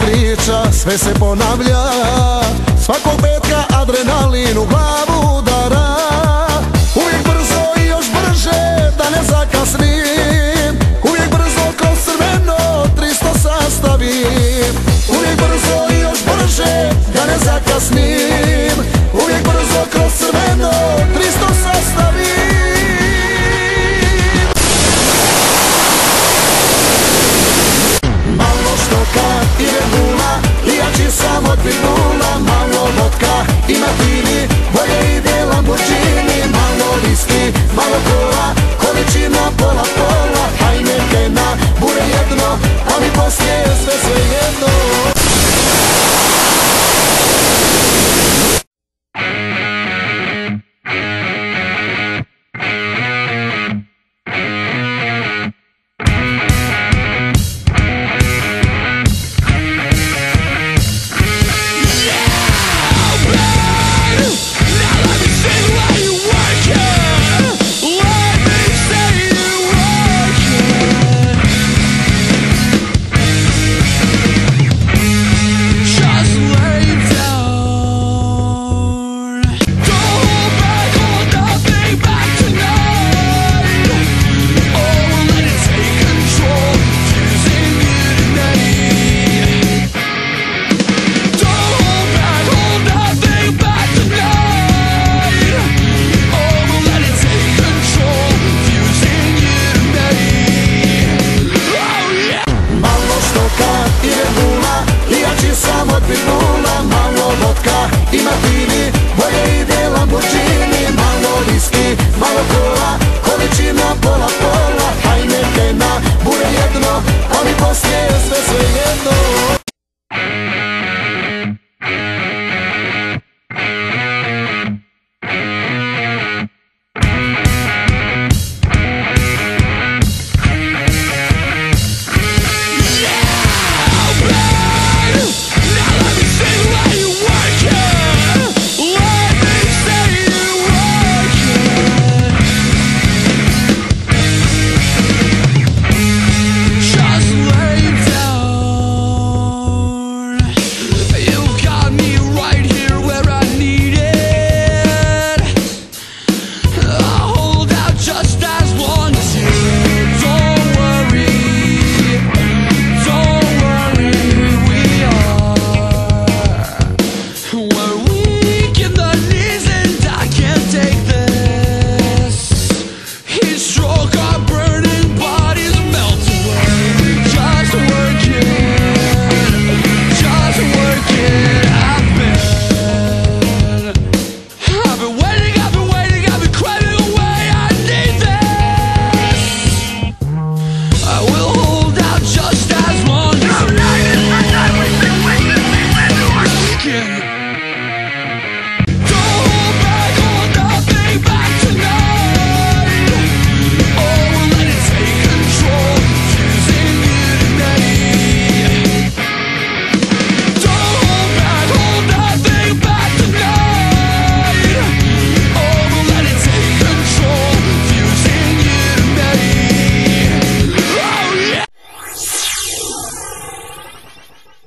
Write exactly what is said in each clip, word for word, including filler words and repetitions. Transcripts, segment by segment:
priča, sve se ponavlja. Svakog petka adrenalin u glavu udara. Uvijek brzo i još brže, da ne zakasnim. Uvijek brzo kroz crveno tristo sastavim. Uvijek brzo i još brže, da ne zakasnim. Uvijek brzo kroz crveno tristo sastavim. Malo štoka i Red Bulla, i jači sam od Pitbulla. Malo vodka i martini, bolje ide Lamborghini. Malo viski, malo kola, količina pola pola. Heinekena, bure jedno, ali poslije sve sve jedno.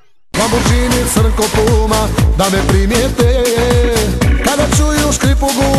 Lamborghini crko puma, da me primijete. Kada čuju škripu guma,